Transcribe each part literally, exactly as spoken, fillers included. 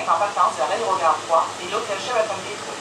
est en partance vers l'aérogare trois et l'hôtel Sheraton détruit.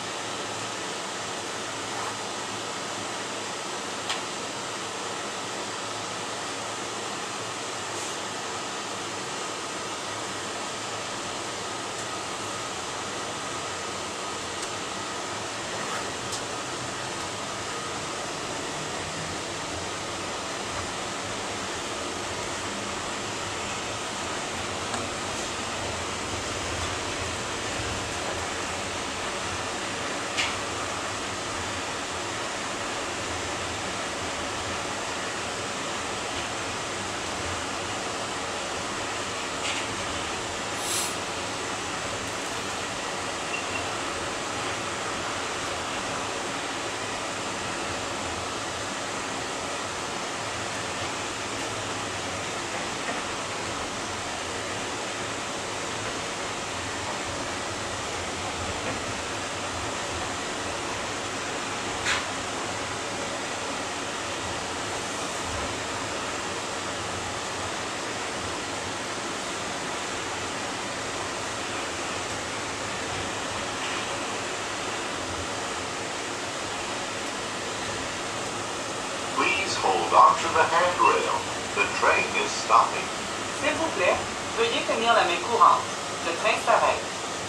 Hold on to the handrail. The train is stopping. S'il vous plaît, veuillez tenir la main courante. Le train s'arrête.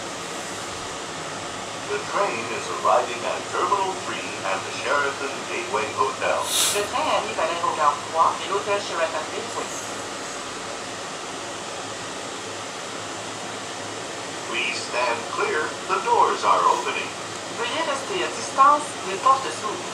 The train is arriving at Terminal three and the Sheraton Gateway Hotel. Le train arrive à l'aérogare trois et l'hôtel Sheraton détruit. Please stand clear. The doors are opening. Veuillez rester à distance, les portes s'ouvrent.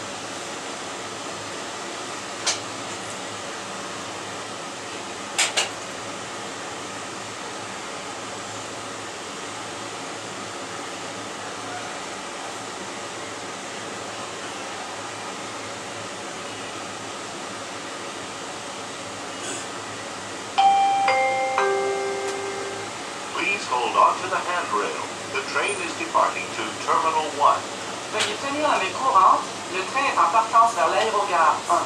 Please hold on to the handrail. The train is departing to Terminal one. Veuillez tenir la main courante. Le train est en partance vers l'aérogare un.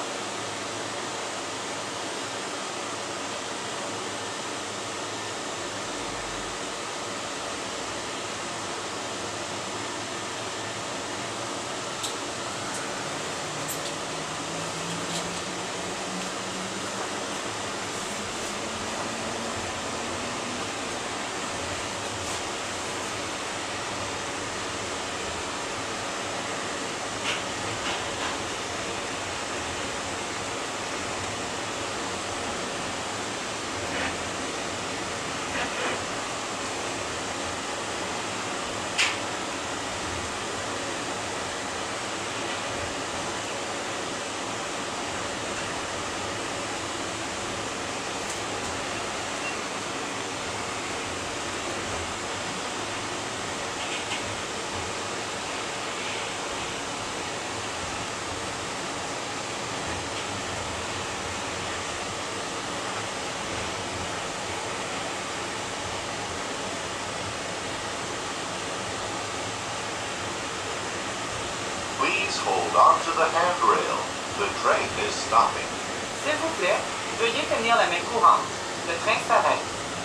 Please hold on to the handrail. The train is stopping. S'il vous plaît, veuillez tenir la main courante. Le train s'arrête.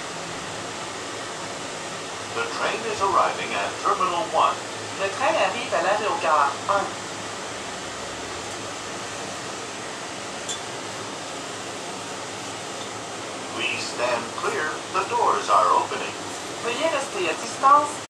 The train is arriving at Terminal one. Le train arrive à l'aérogare un. Please stand clear. The doors are opening. Veuillez rester à distance,